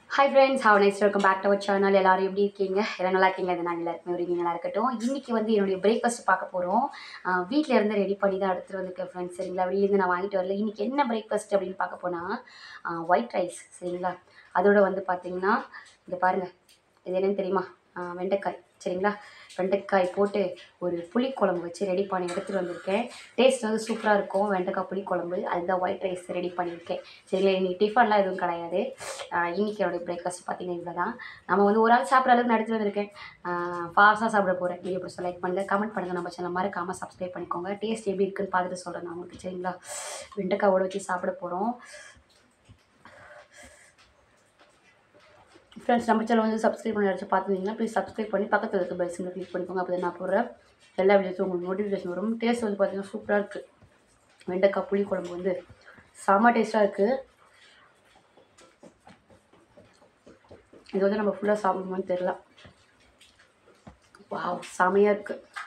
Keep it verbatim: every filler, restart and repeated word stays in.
Hi friends, how nice welcome back to our channel. எல்லாரும் எப்படி இருக்கீங்க? எல்லாம் நல்லா இருக்கீங்க? அது நான் எல்லாருக்குமே ஒரு நல்லா இருக்கட்டும். இன்றைக்கி வந்து என்னுடைய பிரேக்ஃபாஸ்ட் பார்க்க போகிறோம். வீட்டில் இருந்து ரெடி பண்ணி தான் எடுத்துகிட்டு வந்திருக்கேன் ஃப்ரெண்ட்ஸ். சரிங்களா, வெளியிலேருந்து நான் வாங்கிட்டு வரல. இன்றைக்கி என்ன பிரேக்ஃபாஸ்ட் அப்படின்னு பார்க்க போனால் ஒயிட் ரைஸ். சரிங்களா, அதோடு வந்து பார்த்திங்கன்னா இங்கே பாருங்கள், இது என்னென்னு தெரியுமா? வெண்டைக்காய். சரிங்களா, வெண்டைக்காய் போட்டு ஒரு புளிக்குழம்பு வச்சு ரெடி பண்ணி எடுத்துகிட்டு வந்திருக்கேன். டேஸ்ட் வந்து சூப்பராக இருக்கும். வெண்டைக்காய் புளிக்குழம்பு, அதுதான் ஒயிட் ரைஸ் ரெடி பண்ணியிருக்கேன். சரிங்களா, இன்றைக்கி டிஃபன்லாம் எதுவும் கிடையாது. இன்றைக்கி என்னுடைய பிரேக்ஃபாஸ்ட் பார்த்திங்கன்னா இவ்வளோ தான். நம்ம வந்து ஒரு ஆள் சாப்பிட்ற அளவுக்கு எடுத்துகிட்டு வந்திருக்கேன். ஃபாஸ்ட்டாக சாப்பிட போகிறேன். வீடியோ பிடிச்ச லைக் பண்ணுங்கள், கமெண்ட் பண்ணுங்கள், நம்ம சேனல் மறக்காமல் சப்ஸ்கிரைப் பண்ணிக்கோங்க. டேஸ்ட் எப்படி இருக்குன்னு பார்த்துட்டு சொல்கிறேன் நான் உங்களுக்கு. சரிங்களா, வெண்டைக்காயோட வச்சு சாப்பிட போகிறோம். ஃப்ரெண்ட்ஸ், நம்ம சேனல் வந்து சப்ஸ்கிரைப் பண்ணி அடிச்சு பார்த்துருந்தீங்கன்னா ப்ளீஸ் சப்ஸ்கிரைப் பண்ணி பக்கத்தில் இருக்க பெல் சிம்மில் கிளிக் பண்ணிக்கோங்க. அப்போ நான் போடுற எல்லா வீடியோஸும் உங்களுக்கு நோட்டிஃபிகேஷன் வரும். டேஸ்ட் வந்து பார்த்திங்கன்னா சூப்பராக இருக்குது. வெண்டைக்காய் புளி குழம்பு வந்து செம்ம டேஸ்ட்டாக இருக்குது. இது வந்து நம்ம ஃபுல்லாக சாப்பிடுவோம்னு தெரியல. வாவ், செமையாக இருக்குது.